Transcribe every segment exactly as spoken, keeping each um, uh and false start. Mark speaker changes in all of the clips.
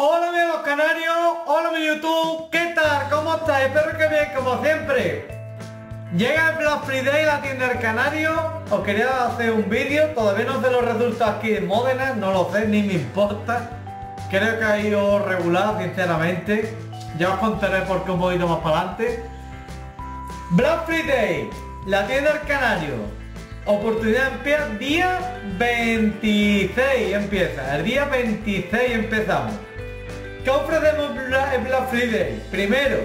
Speaker 1: Hola amigos canarios, hola mi YouTube, ¿qué tal? ¿Cómo estáis? Espero que bien, como siempre. Llega el Black Friday, la tienda del Canario. Os quería hacer un vídeo, todavía no sé los resultados aquí en Módena, no lo sé, ni me importa. Creo que ha ido regular, sinceramente. Ya os contaré por qué un poquito más para adelante. Black Friday, la tienda del Canario. Oportunidad empieza día veintiséis, empieza, el día veintiséis empezamos. ¿Qué ofrecemos en Black Friday? Primero,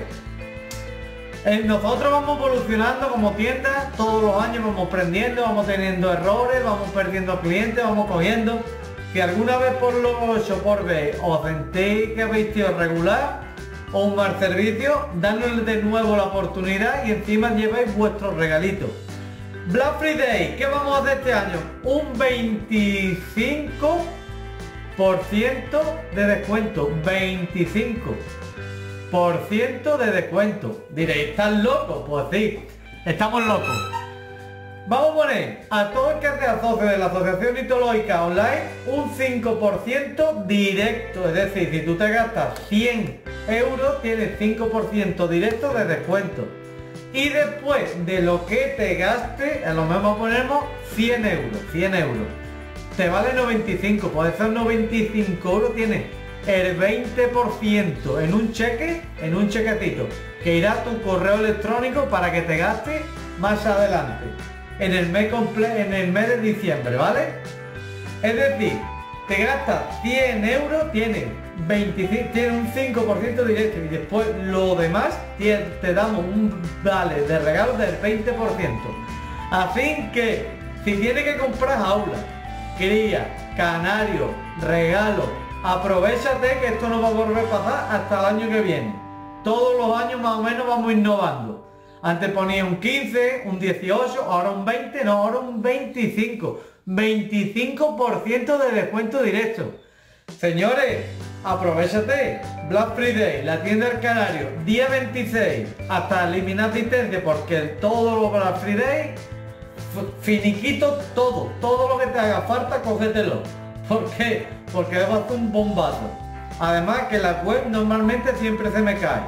Speaker 1: eh, nosotros vamos evolucionando como tienda, todos los años vamos aprendiendo, vamos teniendo errores, vamos perdiendo clientes, vamos cogiendo. Si alguna vez por los ocho por B os sentéis que habéis sido regular o un mal servicio, dadle de nuevo la oportunidad y encima lleváis vuestros regalitos. Black Friday, ¿qué vamos a hacer este año? Un veinticinco por ciento de descuento, veinticinco por ciento de descuento. Diréis, ¿estás loco? Pues sí, estamos locos. Vamos a poner a todo el que sea socio de la Asociación Mitológica Online un cinco por ciento directo, es decir, si tú te gastas cien euros tienes cinco por ciento directo de descuento. Y después de lo que te gaste, a lo mejor ponemos cien euros, cien euros. Te vale noventa y cinco, por esos noventa y cinco euros tienes el veinte por ciento en un cheque, en un chequecito, que irá a tu correo electrónico para que te gaste más adelante, en el mes comple- en el mes de diciembre, ¿vale? Es decir, te gastas cien euros, tienes veinticinco, tienes un cinco por ciento directo y después lo demás te, te damos un vale de regalo del veinte por ciento. Así que si tienes que comprar jaula, cría, canario, regalo, aprovéchate que esto no va a volver a pasar hasta el año que viene. Todos los años más o menos vamos innovando. Antes ponía un quince, un dieciocho, ahora un veinte, no, ahora un veinticinco. veinticinco por ciento de descuento directo. Señores, aprovéchate. Black Friday, la tienda del Canario, día veintiséis, hasta eliminar asistencia, porque todo lo Black Friday, finiquito todo, todo lo que te haga falta, cógetelo. ¿Por qué? Porque va a ser un bombazo. Además que la web normalmente siempre se me cae.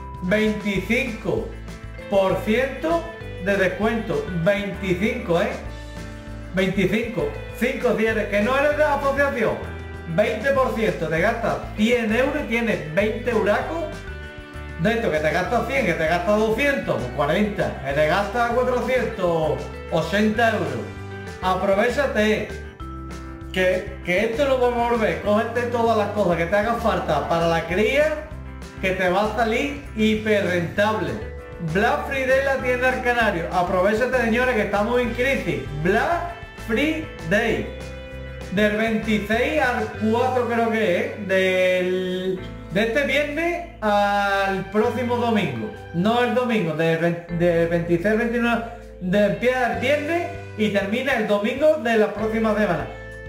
Speaker 1: veinticinco por ciento de descuento, veinticinco, ¿eh? veinticinco, cinco si eres que no eres de la asociación, veinte por ciento, te gastas cien euros y tienes veinte huracos de esto, que te gastas cien, que te gastas doscientos, cuarenta, que te gastas cuatrocientos ochenta euros. Aprovéchate, que, que esto lo vamos a volver, cógete todas las cosas que te hagan falta para la cría, que te va a salir hiper rentable. Black Friday, la tienda del Canario. Aprovéchate, señores, que estamos en crisis. Black Friday. Del veintiséis al cuatro creo que es. Del, de este viernes al próximo domingo. No el domingo. Del, del veintiséis al veintinueve. De, empieza el viernes y termina el domingo de la próxima semana.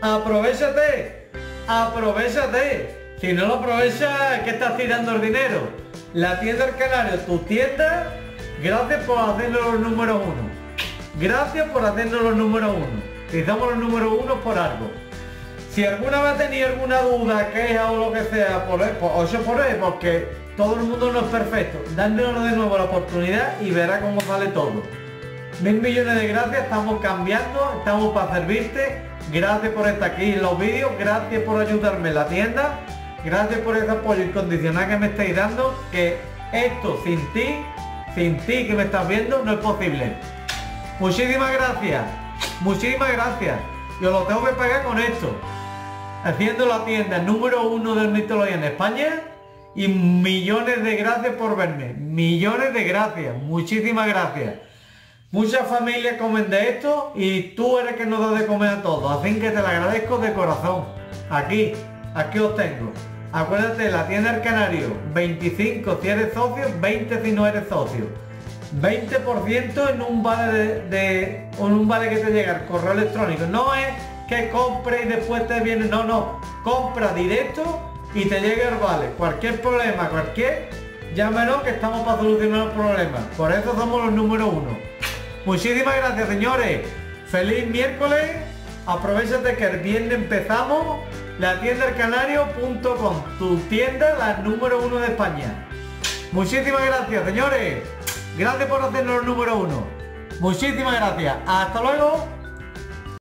Speaker 1: Aprovéchate. Aprovéchate. Si no lo aprovechas, ¿qué estás tirando el dinero? La tienda del Canario, tu tienda. Gracias por hacernos los números uno. Gracias por hacernos los números uno. Si somos los números uno por algo. Si alguna vez tenéis alguna duda, queja o lo que sea, por él, por, o yo por él, porque todo el mundo no es perfecto. Dándonos de nuevo la oportunidad y verá cómo sale todo. Mil millones de gracias, estamos cambiando, estamos para servirte. Gracias por estar aquí en los vídeos, gracias por ayudarme en la tienda. Gracias por ese apoyo incondicional que me estáis dando, que esto sin ti, sin ti que me estás viendo, no es posible. Muchísimas gracias, muchísimas gracias. Yo lo tengo que pagar con esto. Haciendo la tienda número uno de ornitología en España. Y millones de gracias por verme. Millones de gracias, muchísimas gracias. Muchas familias comen de esto y tú eres que nos da de comer a todos. Así que te lo agradezco de corazón. Aquí, aquí os tengo. Acuérdate, la tienda del Canario, veinticinco si eres socio, veinte si no eres socio. veinte por ciento en un vale de, de en un vale que te llega al correo electrónico. No es que compre y después te viene, no, no. Compra directo y te llega el vale. Cualquier problema, cualquier, llámenos que estamos para solucionar el problema. Por eso somos los número uno. Muchísimas gracias, señores. Feliz miércoles. Aprovéchate que el viernes empezamos la tienda el canario punto com, tu tienda, la número uno de España. Muchísimas gracias, señores. Gracias por hacernos el número uno. Muchísimas gracias. Hasta luego.